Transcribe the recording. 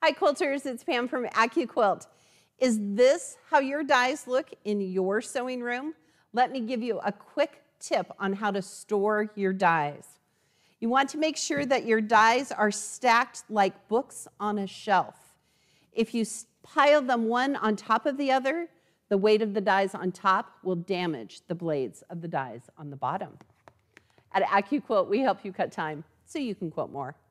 Hi quilters, it's Pam from AccuQuilt. Is this how your dies look in your sewing room? Let me give you a quick tip on how to store your dies. You want to make sure that your dies are stacked like books on a shelf. If you pile them one on top of the other, the weight of the dies on top will damage the blades of the dies on the bottom. At AccuQuilt, we help you cut time so you can quilt more.